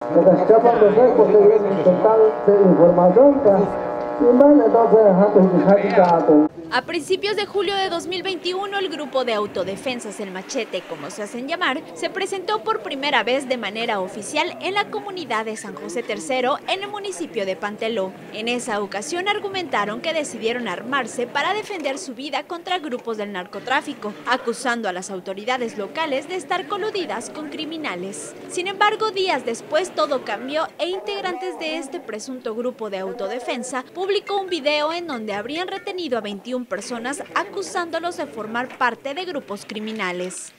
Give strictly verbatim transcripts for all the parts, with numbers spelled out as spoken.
Necesitamos tener conseguir total de información que A principios de julio de dos mil veintiuno, el grupo de autodefensas El Machete, como se hacen llamar, se presentó por primera vez de manera oficial en la comunidad de San José tercero, en el municipio de Panteló. En esa ocasión argumentaron que decidieron armarse para defender su vida contra grupos del narcotráfico, acusando a las autoridades locales de estar coludidas con criminales. Sin embargo, días después todo cambió e integrantes de este presunto grupo de autodefensa publicó un video en donde habrían retenido a veintiuna personas acusándolos de formar parte de grupos criminales.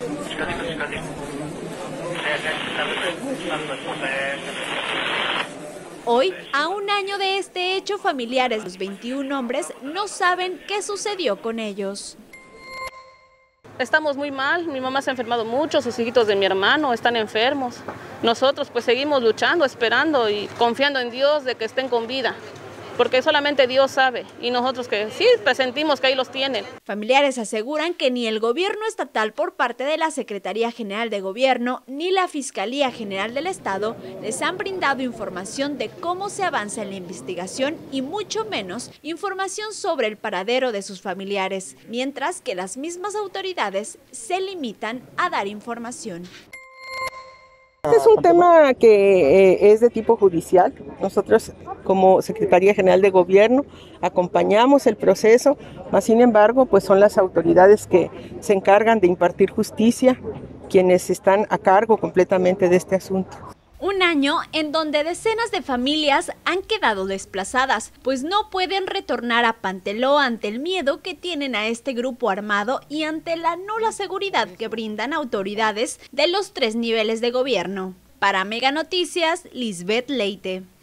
Hoy, a un año de este hecho, familiares de los veintiún hombres no saben qué sucedió con ellos. Estamos muy mal, mi mamá se ha enfermado mucho, sus hijitos de mi hermano están enfermos. Nosotros pues seguimos luchando, esperando y confiando en Dios de que estén con vida, porque solamente Dios sabe y nosotros que sí presentimos que ahí los tienen. Familiares aseguran que ni el gobierno estatal por parte de la Secretaría General de Gobierno ni la Fiscalía General del Estado les han brindado información de cómo se avanza en la investigación y mucho menos información sobre el paradero de sus familiares, mientras que las mismas autoridades se limitan a dar información. Este es un tema que eh, es de tipo judicial. Nosotros como Secretaría General de Gobierno acompañamos el proceso, mas sin embargo pues son las autoridades que se encargan de impartir justicia quienes están a cargo completamente de este asunto. Un año en donde decenas de familias han quedado desplazadas, pues no pueden retornar a Panteló ante el miedo que tienen a este grupo armado y ante la nula seguridad que brindan autoridades de los tres niveles de gobierno. Para Mega Noticias, Lisbeth Leite.